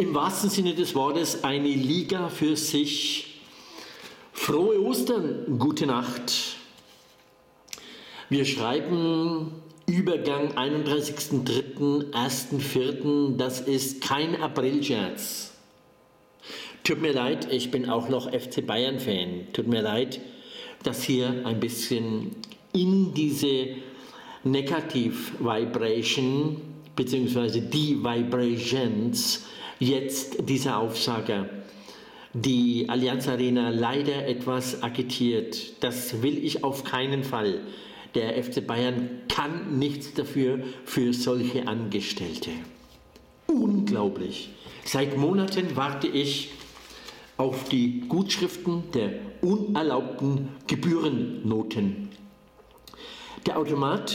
im wahrsten Sinne des Wortes eine Liga für sich. Frohe Ostern, gute Nacht. Wir schreiben Übergang 31.03., 1.04., das ist kein Aprilscherz. Tut mir leid, ich bin auch noch FC Bayern-Fan. Tut mir leid, dass hier ein bisschen in diese Negativ-Vibration bzw. die Vibrations jetzt dieser Aufsager die Allianz Arena leider etwas agitiert. Das will ich auf keinen Fall. Der FC Bayern kann nichts dafür für solche Angestellte. Unglaublich. Seit Monaten warte ich auf die Gutschriften der unerlaubten Gebührennoten. Der Automat,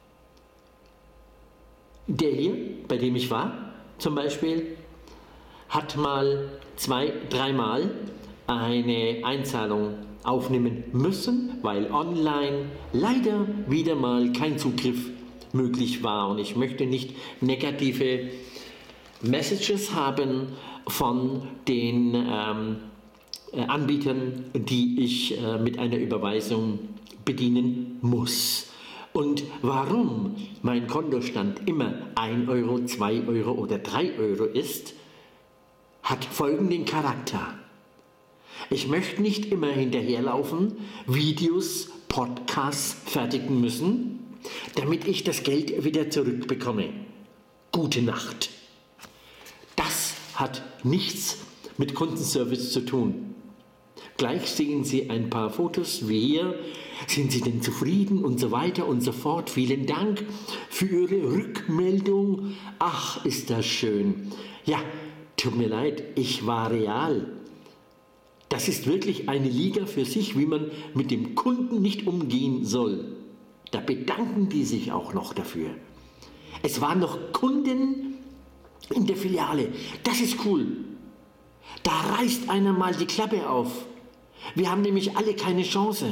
der hier, bei dem ich war, zum Beispiel, hat mal 2-3 Mal eine Einzahlung aufnehmen müssen, weil online leider wieder mal kein Zugriff möglich war. Und ich möchte nicht negative Messages haben von den Anbietern, die ich mit einer Überweisung bedienen muss. Und warum mein Kontostand immer 1 Euro, 2 Euro oder 3 Euro ist, hat folgenden Charakter. Ich möchte nicht immer hinterherlaufen, Videos, Podcasts fertigen müssen, damit ich das Geld wieder zurückbekomme. Gute Nacht. Das hat nichts mit Kundenservice zu tun. Gleich sehen Sie ein paar Fotos wie hier. Sind Sie denn zufrieden und so weiter und so fort. Vielen Dank für Ihre Rückmeldung. Ach, ist das schön. Ja, tut mir leid, ich war real. Das ist wirklich eine Liga für sich, wie man mit dem Kunden nicht umgehen soll. Da bedanken die sich auch noch dafür. Es waren noch Kunden in der Filiale. Das ist cool. Da reißt einer mal die Klappe auf. Wir haben nämlich alle keine Chance.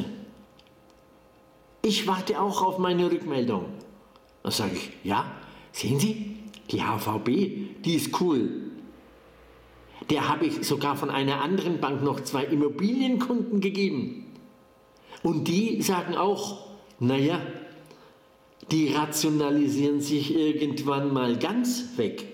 Ich warte auch auf meine Rückmeldung. Da sage ich, ja, sehen Sie, die HVB, die ist cool. Der habe ich sogar von einer anderen Bank noch 2 Immobilienkunden gegeben. Und die sagen auch, naja, die rationalisieren sich irgendwann mal ganz weg.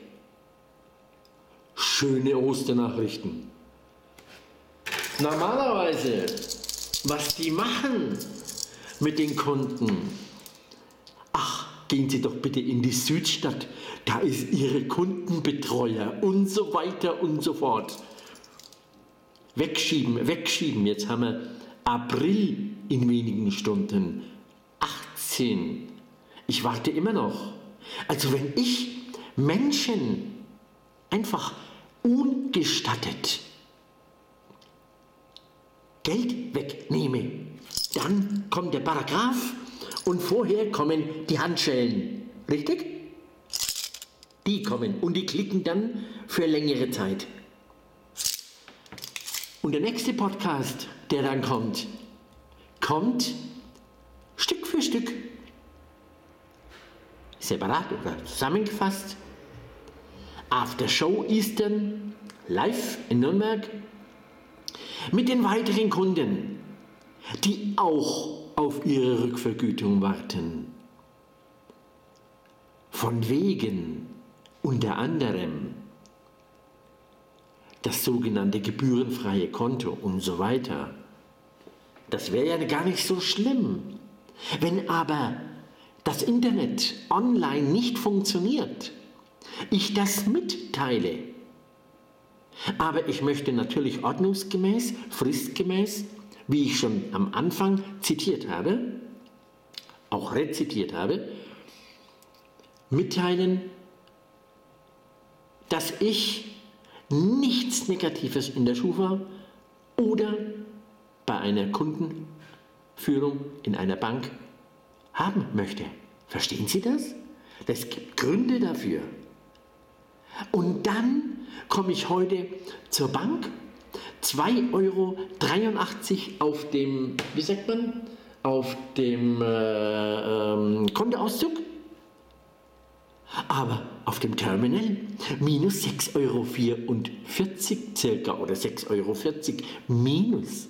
Schöne Osternachrichten. Normalerweise, was die machen mit den Kunden. Ach, gehen Sie doch bitte in die Südstadt, da ist Ihre Kundenbetreuer und so weiter und so fort. Wegschieben, wegschieben, jetzt haben wir April in wenigen Stunden, 18. Ich warte immer noch. Also wenn ich Menschen einfach ungestattet Geld wegnehme, dann kommt der Paragraph und vorher kommen die Handschellen. Richtig? Die kommen und die klicken dann für längere Zeit. Und der nächste Podcast, der dann kommt Stück für Stück, separat oder zusammengefasst. After Show Eastern, live in Nürnberg, mit den weiteren Kunden, die auch auf ihre Rückvergütung warten. Von wegen unter anderem das sogenannte gebührenfreie Konto und so weiter. Das wäre ja gar nicht so schlimm. Wenn aber das Internet online nicht funktioniert, ich das mitteile. Aber ich möchte natürlich ordnungsgemäß, fristgemäß, wie ich schon am Anfang zitiert habe, auch rezitiert habe, mitteilen, dass ich nichts Negatives in der Schufa oder bei einer Kundenführung in einer Bank haben möchte. Verstehen Sie das? Es gibt Gründe dafür. Und dann komme ich heute zur Bank, 2,83 Euro auf dem, wie sagt man, auf dem Kontoauszug. Aber auf dem Terminal minus 6,44 Euro circa oder 6,40 Euro minus.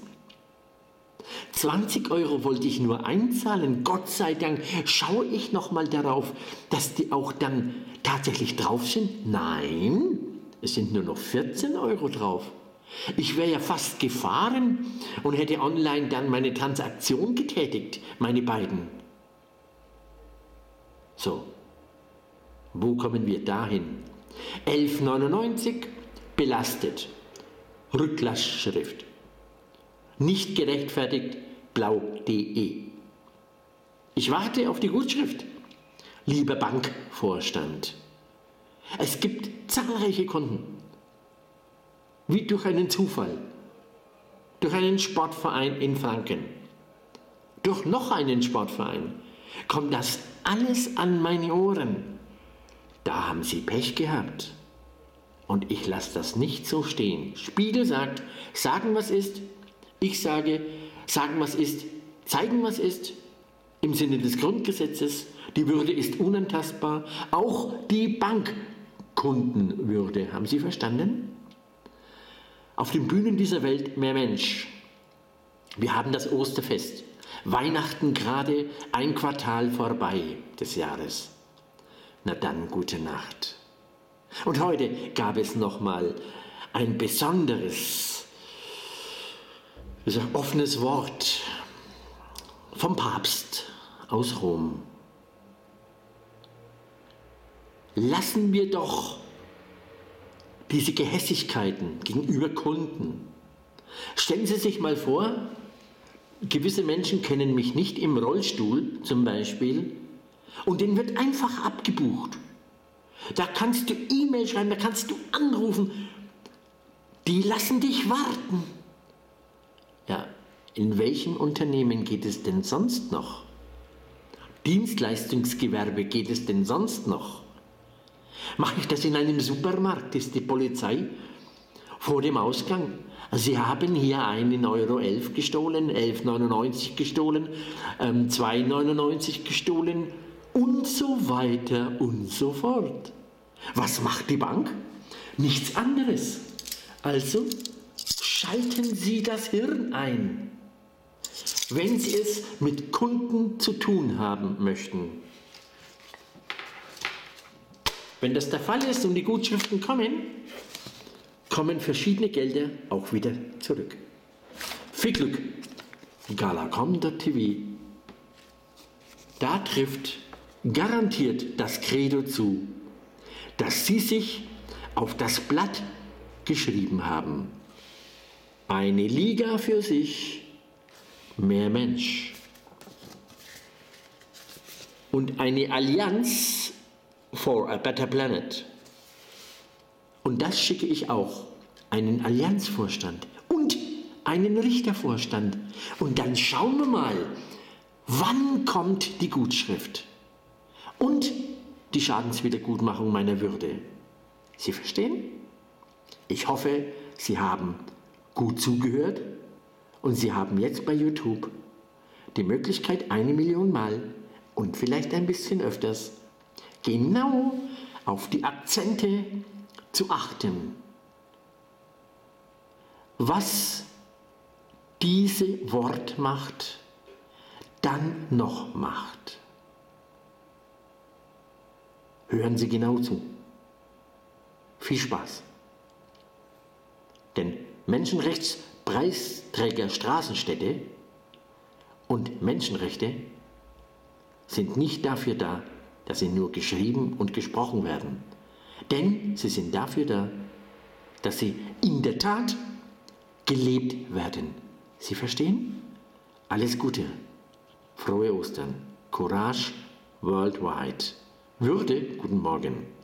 20 Euro wollte ich nur einzahlen. Gott sei Dank schaue ich nochmal darauf, dass die auch dann tatsächlich drauf sind. Nein, es sind nur noch 14 Euro drauf. Ich wäre ja fast gefahren und hätte online dann meine Transaktion getätigt, meine beiden. So, wo kommen wir dahin? 11,99 belastet, Rücklastschrift. Nicht gerechtfertigt, blau.de. Ich warte auf die Gutschrift. Lieber Bankvorstand, es gibt zahlreiche Kunden, wie durch einen Zufall, durch einen Sportverein in Franken, durch noch einen Sportverein, kommt das alles an meine Ohren. Da haben Sie Pech gehabt. Und ich lasse das nicht so stehen. Spiegel sagt, sagen was ist. Ich sage, sagen was ist, zeigen was ist. Im Sinne des Grundgesetzes. Die Würde ist unantastbar. Auch die Bankkundenwürde. Haben Sie verstanden? Auf den Bühnen dieser Welt mehr Mensch. Wir haben das Osterfest. Weihnachten gerade ein Quartal vorbei des Jahres. Na dann, gute Nacht. Und heute gab es nochmal ein besonderes, offenes Wort vom Papst aus Rom. Lassen wir doch diese Gehässigkeiten gegenüber Kunden. Stellen Sie sich mal vor, gewisse Menschen kennen mich nicht im Rollstuhl zum Beispiel und den wird einfach abgebucht. Da kannst du E-Mail schreiben, da kannst du anrufen. Die lassen dich warten. Ja, in welchem Unternehmen geht es denn sonst noch? Dienstleistungsgewerbe geht es denn sonst noch? Mache ich das in einem Supermarkt, ist die Polizei vor dem Ausgang. Sie haben hier 1,11 Euro gestohlen, 11,99 gestohlen, 2,99 gestohlen und so weiter und so fort. Was macht die Bank? Nichts anderes. Also schalten Sie das Hirn ein, wenn Sie es mit Kunden zu tun haben möchten. Wenn das der Fall ist und die Gutschriften kommen verschiedene Gelder auch wieder zurück. Viel Glück, Galacom.tv. Da trifft garantiert das Credo zu, dass Sie sich auf das Blatt geschrieben haben. Eine Liga für sich, mehr Mensch. Und eine Allianz for a better planet. Und das schicke ich auch, einen Allianzvorstand und einen Richtervorstand. Und dann schauen wir mal, wann kommt die Gutschrift und die Schadenswiedergutmachung meiner Würde. Sie verstehen? Ich hoffe, Sie haben gut zugehört und Sie haben jetzt bei YouTube die Möglichkeit, 1 Million Mal und vielleicht ein bisschen öfters genau auf die Akzente zu achten, was diese Wortmacht dann noch macht. Hören Sie genau zu. Viel Spaß. Denn Menschenrechtspreisträger Straßenstädte und Menschenrechte sind nicht dafür da, dass sie nur geschrieben und gesprochen werden. Denn sie sind dafür da, dass sie in der Tat gelebt werden. Sie verstehen? Alles Gute. Frohe Ostern. Courage worldwide. Würde, guten Morgen.